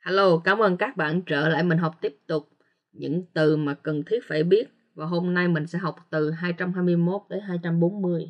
Hello, cảm ơn các bạn trở lại mình học tiếp tục những từ mà cần thiết phải biết. Và hôm nay mình sẽ học từ 221 tới 240.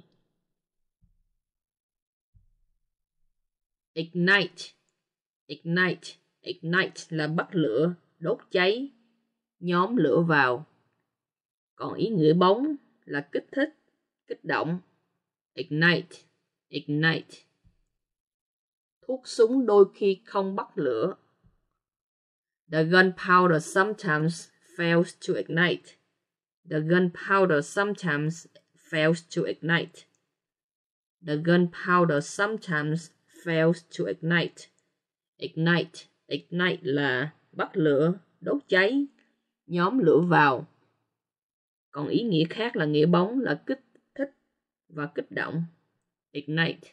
Ignite, ignite, ignite là bắt lửa, đốt cháy, nhóm lửa vào. Còn ý nghĩa bóng là kích thích, kích động. Ignite, ignite. Thuốc súng đôi khi không bắt lửa. The gunpowder sometimes fails to ignite. The gunpowder sometimes fails to ignite. The gunpowder sometimes fails to ignite. Ignite, ignite là bắt lửa, đốt cháy, nhóm lửa vào. Còn ý nghĩa khác là nghĩa bóng là kích thích và kích động. Ignite.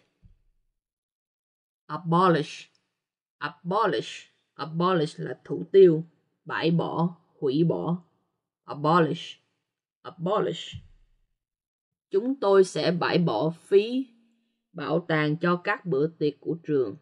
Abolish, abolish, abolish là thủ tiêu, bãi bỏ, hủy bỏ. Abolish, abolish. Chúng tôi sẽ bãi bỏ phí bảo tàng cho các bữa tiệc của trường.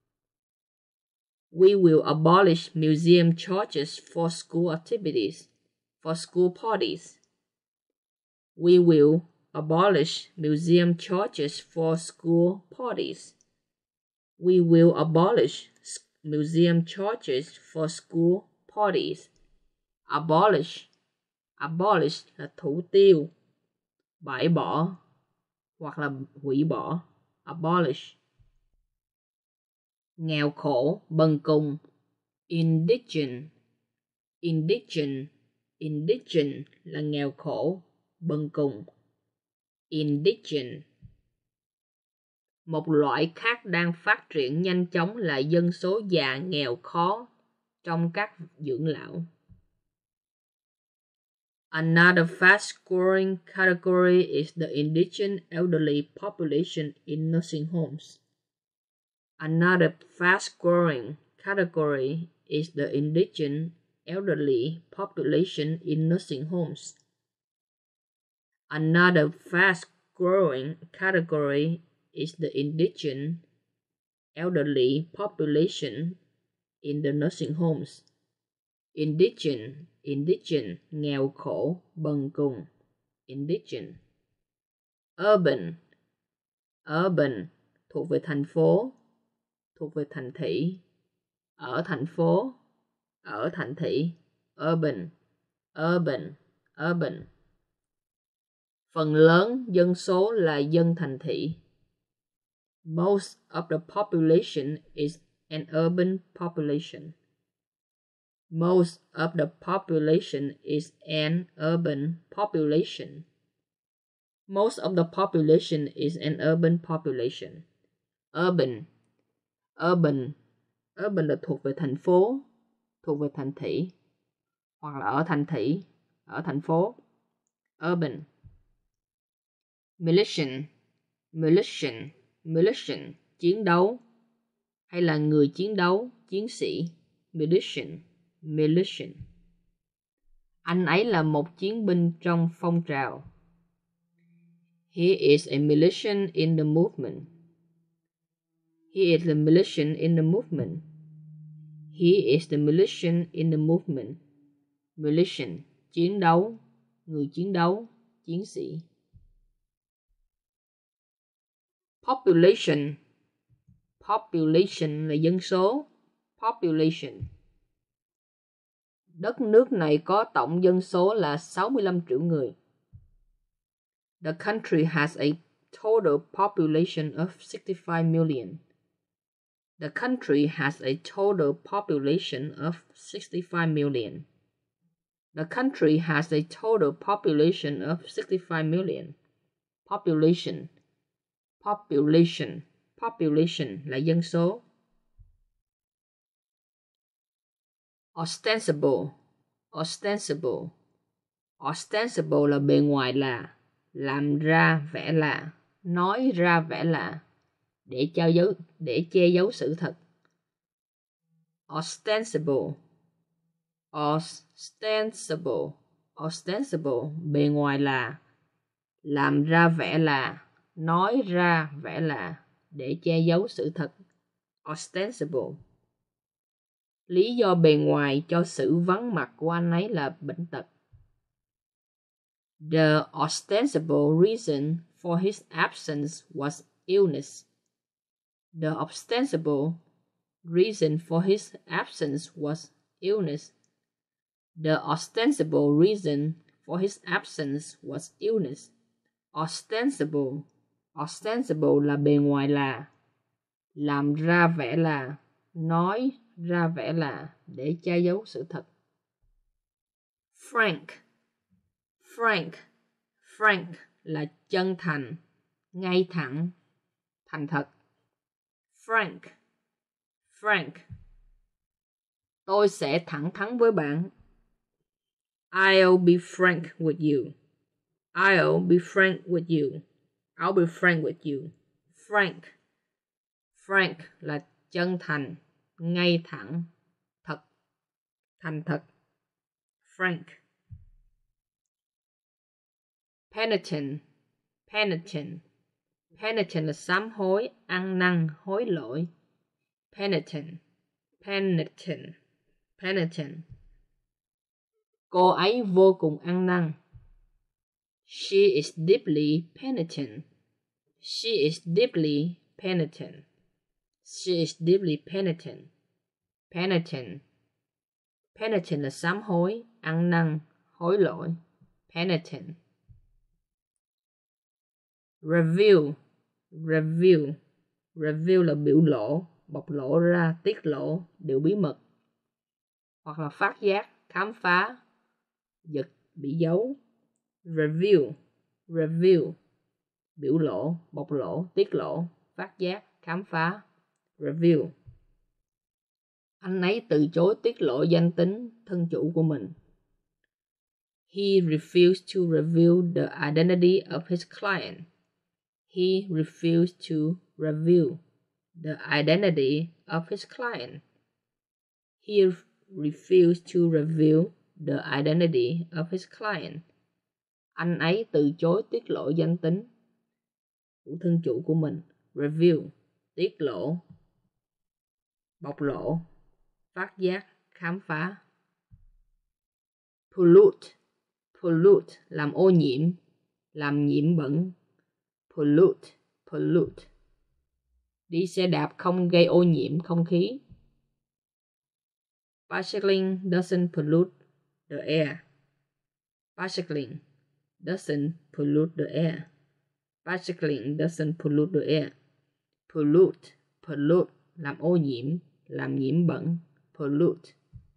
We will abolish museum charges for school activities, for school parties. We will abolish museum charges for school parties. We will abolish museum charges for school parties. Abolish, abolish là thủ tiêu, bãi bỏ hoặc là hủy bỏ. Abolish. Nghèo khổ, bần cùng. Indigent, indigent, indigent là nghèo khổ, bần cùng. Indigent. Một loại khác đang phát triển nhanh chóng là dân số già nghèo khó trong các dưỡng lão. Another fast-growing category is the indigent elderly population in nursing homes. Another fast-growing category is the indigent elderly population in nursing homes. Another fast-growing category is the indigent elderly population in the nursing homes. Indigent, indigent, nghèo khổ, bần cùng. Indigent. Urban, urban, thuộc về thành phố, thuộc về thành thị. Ở thành phố, ở thành thị. Urban, urban, urban. Phần lớn dân số là dân thành thị. Most of the population is an urban population. Most of the population is an urban population. Most of the population is an urban population. Urban, urban, urban là thuộc về thành phố, thuộc về thành thị, hoặc là ở thành thị, ở thành phố. Urban. Militia, militia, militia, chiến đấu, hay là người chiến đấu, chiến sĩ. Militia, militia. Anh ấy là một chiến binh trong phong trào. He is a militant in the movement. He is a militant in the movement. He is the militant in the movement. Militant, chiến đấu, người chiến đấu, chiến sĩ. Population, population là dân số. Population. Đất nước này có tổng dân số là 65 triệu người. The country has a total population of 65 million. The country has a total population of 65 million. The country has a total population of 65 million. Population, population, population là dân số. Ostensible, ostensible, ostensible là bề ngoài là, làm ra vẻ là, nói ra vẻ là, để che giấu sự thật. Ostensible, ostensible, ostensible, bề ngoài là, làm ra vẻ là, nói ra vẻ là, để che giấu sự thật. Ostensible. Lý do bề ngoài cho sự vắng mặt của anh ấy là bệnh tật. The ostensible reason for his absence was illness. The ostensible reason for his absence was illness. The ostensible reason for his absence was illness. Ostensible. Ostensible là bề ngoài là, làm ra vẻ là, nói ra vẻ là, để che giấu sự thật. Frank. Frank. Frank là chân thành, ngay thẳng, thành thật. Frank. Frank. Tôi sẽ thẳng thắn với bạn. I'll be frank with you. I'll be frank with you. I'll be frank with you. Frank. Frank là chân thành, ngay thẳng, thật, thành thật. Frank. Penitent. Penitent. Penitent là sám hối, ăn năn, hối lỗi. Penitent. Penitent. Penitent. Cô ấy vô cùng ăn năn. She is deeply penitent. She is deeply penitent. She is deeply penitent. Penitent. Penitent là sám hối, ăn năn, hối lỗi. Penitent. Reveal. Reveal. Reveal là biểu lộ, bộc lộ ra, tiết lộ, điều bí mật. Hoặc là phát giác, khám phá, giật, bị giấu. Reveal. Reveal. Biểu lộ, bộc lộ, tiết lộ, phát giác, khám phá. Reveal. Anh ấy từ chối tiết lộ danh tính thân chủ của mình. He refused to reveal the identity of his client. He refused to reveal the identity of his client. He refused to reveal the identity of his client. Anh ấy từ chối tiết lộ danh tính của thân chủ của mình. Reveal, tiết lộ, bộc lộ, phát giác, khám phá. Pollute. Pollute, làm ô nhiễm, làm nhiễm bẩn. Pollute. Pollute. Đi xe đạp không gây ô nhiễm không khí. Bicycling doesn't pollute the air. Bicycling doesn't pollute the air. Bicycling doesn't pollute the air. Pollute. Pollute, làm ô nhiễm, làm nhiễm bẩn. Pollute.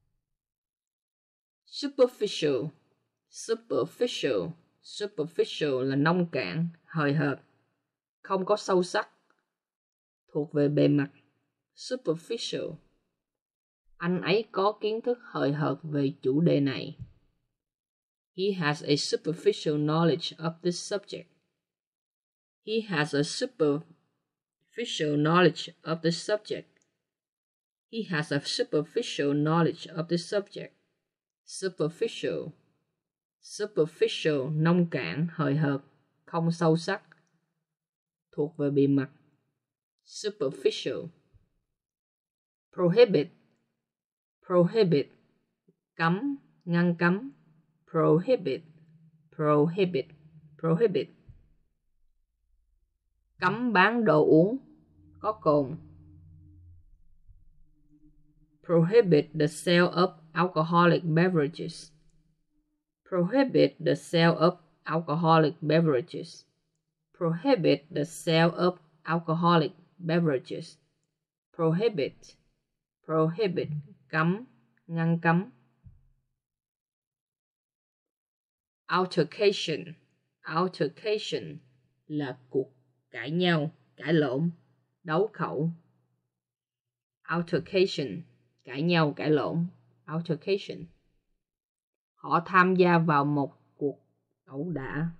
Superficial. Superficial. Superficial là nông cạn, hời hợt, không có sâu sắc, thuộc về bề mặt. Superficial. Anh ấy có kiến thức hời hợt về chủ đề này. He has a superficial knowledge of this subject. He has a superficial knowledge of this subject. He has a superficial knowledge of this subject. Superficial. Superficial, nông cạn, hời hợt, không sâu sắc, thuộc về bề mặt. Superficial. Prohibit. Prohibit, cấm, ngăn cấm. Prohibit. Prohibit. Prohibit. Cấm bán đồ uống có cồn. Prohibit the sale of alcoholic beverages. Prohibit the sale of alcoholic beverages. Prohibit the sale of alcoholic beverages. Prohibit. Prohibit, cấm, ngăn cấm. Altercation. Altercation là cuộc cãi nhau, cãi lộn, đấu khẩu. Altercation, cãi nhau, cãi lộn. Altercation. Họ tham gia vào một cuộc ẩu đả.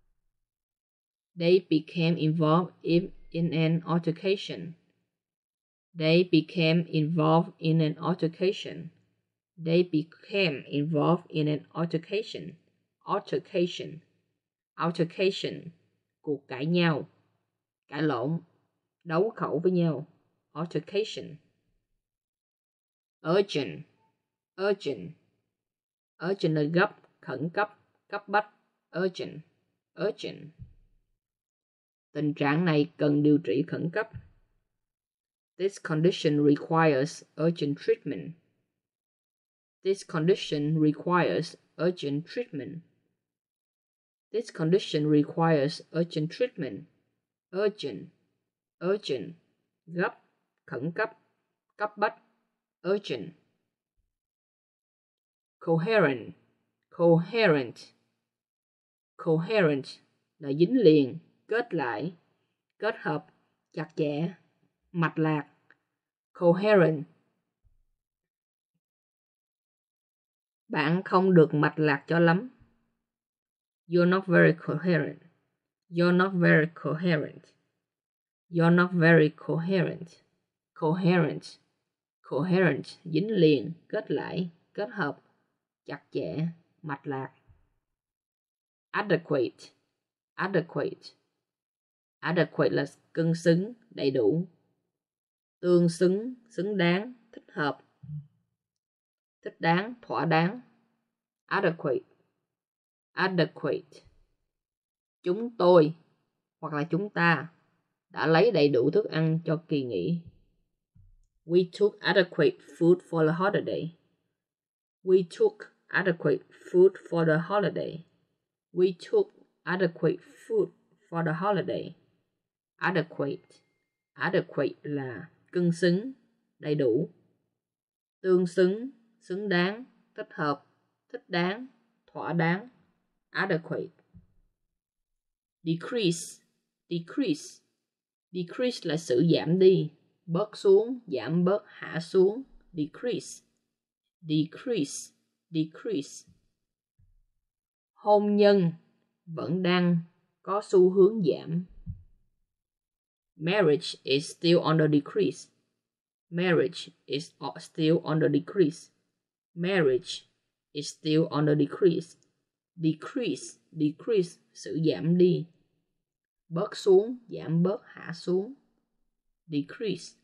They became involved in an altercation. They became involved in an altercation. They became involved in an altercation. Altercation. Altercation. Cuộc cãi nhau, cãi lộn, đấu khẩu với nhau. Altercation. Urgent. Urgent. Urgent là gấp, khẩn cấp, cấp bách. Urgent. Urgent. Tình trạng này cần điều trị khẩn cấp. This condition requires urgent treatment. This condition requires urgent treatment. This condition requires urgent treatment. Urgent. Urgent. Gấp, khẩn cấp, cấp bách. Urgent. Coherent. Coherent. Coherent là dính liền, kết lại, kết hợp, chặt chẽ, mạch lạc. Coherent. Bạn không được mạch lạc cho lắm. You're not very coherent. You're not very coherent. You're not very coherent. Coherent. Coherent, dính liền, kết lại, kết hợp, chặt chẽ, mạch lạc. Adequate. Adequate. Adequate là cân xứng, đầy đủ. Tương xứng, xứng đáng, thích hợp. Thích đáng, thỏa đáng. Adequate. Adequate. Chúng tôi hoặc là chúng ta đã lấy đầy đủ thức ăn cho kỳ nghỉ. We took adequate food for the holiday. We took adequate food for the holiday. We took adequate food for the holiday. Adequate. Adequate là cân xứng, đầy đủ. Tương xứng, xứng đáng, thích hợp, thích đáng, thỏa đáng. Adequate. Decrease. Decrease. Decrease là sự giảm đi, bớt xuống, giảm bớt, hạ xuống. Decrease. Decrease. Decrease. Hôn nhân vẫn đang có xu hướng giảm. Marriage is still on the decrease. Marriage is still on the decrease. Marriage is still on the decrease. Decrease. Decrease, sự giảm đi. Bớt xuống, giảm bớt, hạ xuống. Decrease.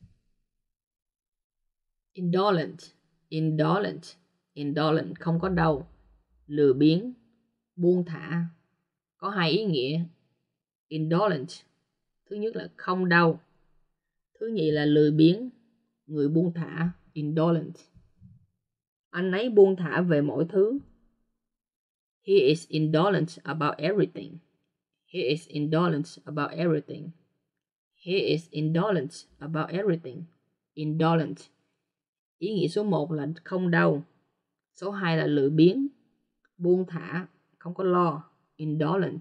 Indolent. Indolent. Indolent không có đâu. Lười biếng, buông thả. Có hai ý nghĩa. Indolent, thứ nhất là không đau. Thứ nhì là lười biếng, người buông thả. Indolent. Anh ấy buông thả về mọi thứ. He is indolent about everything. He is indolent about everything. He is indolent about everything. Indolent. Ý nghĩa số 1 là không đau. Số 2 là lười biếng, buông thả, không có lo. Indolent.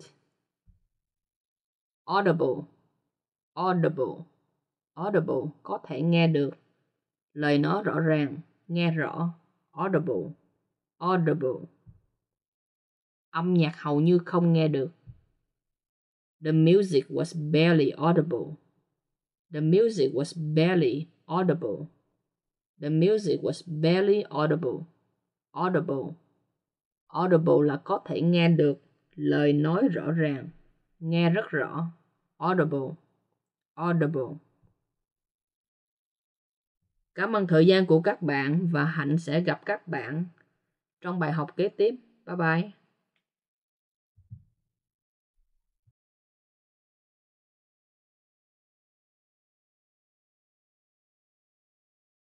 Audible. Audible. Audible, có thể nghe được. Lời nói rõ ràng, nghe rõ. Audible. Audible. Âm nhạc hầu như không nghe được. The music was barely audible. The music was barely audible. The music was barely audible. Audible. Audible là có thể nghe được, lời nói rõ ràng, nghe rất rõ. Audible. Audible. Cảm ơn thời gian của các bạn và Hạnh sẽ gặp các bạn trong bài học kế tiếp. Bye bye.